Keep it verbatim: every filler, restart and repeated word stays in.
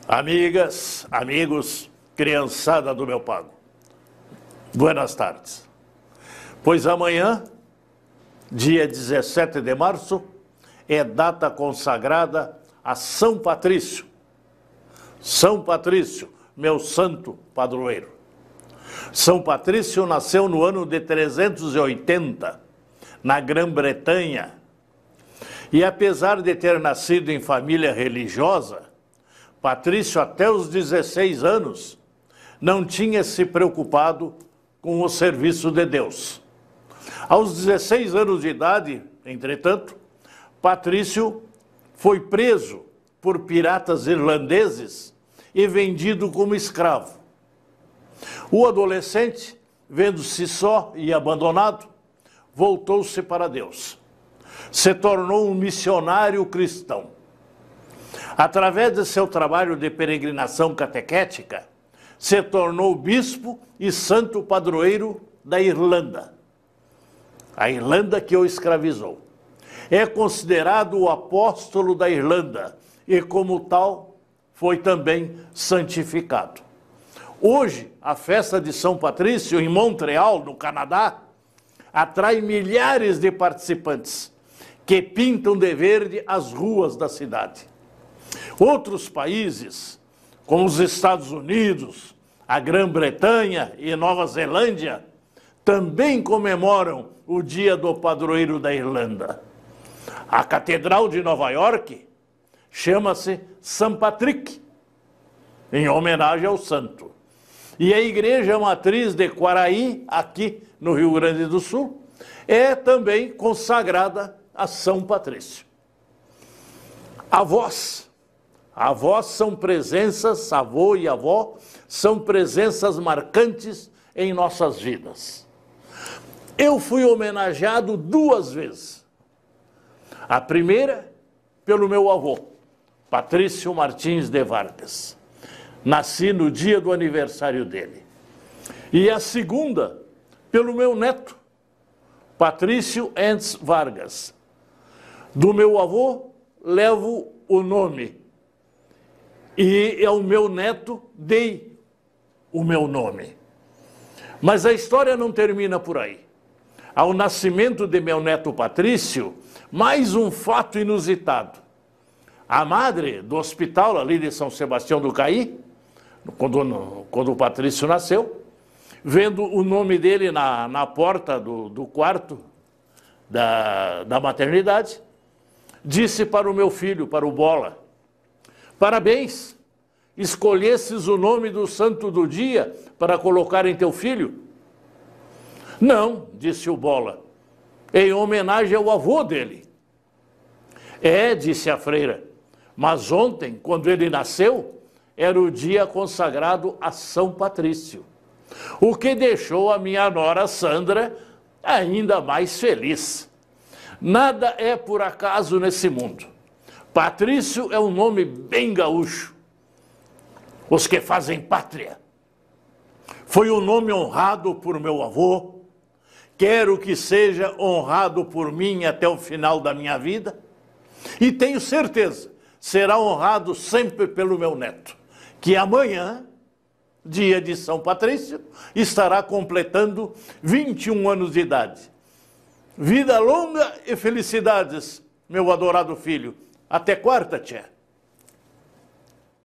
Amigas, amigos, criançada do meu pago, buenas tardes. Pois amanhã, dia dezessete de março, é data consagrada a São Patrício. São Patrício, meu santo padroeiro. São Patrício nasceu no ano de trezentos e oitenta, na Grã-Bretanha. E apesar de ter nascido em família religiosa, Patrício, até os dezesseis anos, não tinha se preocupado com o serviço de Deus. Aos dezesseis anos de idade, entretanto, Patrício foi preso por piratas irlandeses e vendido como escravo. O adolescente, vendo-se só e abandonado, voltou-se para Deus. Se tornou um missionário cristão. Através de seu trabalho de peregrinação catequética, se tornou bispo e santo padroeiro da Irlanda. A Irlanda que o escravizou. É considerado o apóstolo da Irlanda e, como tal, foi também santificado. Hoje, a festa de São Patrício, em Montreal, no Canadá, atrai milhares de participantes que pintam de verde as ruas da cidade. Outros países, como os Estados Unidos, a Grã-Bretanha e Nova Zelândia, também comemoram o dia do padroeiro da Irlanda. A Catedral de Nova York chama-se Saint Patrick, em homenagem ao santo. E a Igreja Matriz de Quaraí, aqui no Rio Grande do Sul, é também consagrada a São Patrício. Avós. Avós são presenças, avô e avó, são presenças marcantes em nossas vidas. Eu fui homenageado duas vezes. A primeira, pelo meu avô, Patrício Martins de Vargas. Nasci no dia do aniversário dele. E a segunda, pelo meu neto, Patrício Ents Vargas. Do meu avô, levo o nome. E ao meu neto dei o meu nome. Mas a história não termina por aí. Ao nascimento de meu neto Patrício, mais um fato inusitado. A madre do hospital ali de São Sebastião do Caí, quando, quando o Patrício nasceu, vendo o nome dele na, na porta do, do quarto da, da maternidade, disse para o meu filho, para o Bola: parabéns, escolhesses o nome do santo do dia para colocar em teu filho? Não, disse o Bola, em homenagem ao avô dele. É, disse a freira, mas ontem, quando ele nasceu, era o dia consagrado a São Patrício, o que deixou a minha nora Sandra ainda mais feliz. Nada é por acaso nesse mundo. Patrício é um nome bem gaúcho. Os que fazem pátria. Foi um nome honrado por meu avô. Quero que seja honrado por mim até o final da minha vida. E tenho certeza, será honrado sempre pelo meu neto, que amanhã, dia de São Patrício, estará completando vinte e um anos de idade. Vida longa e felicidades, meu adorado filho. Até quarta, tchê.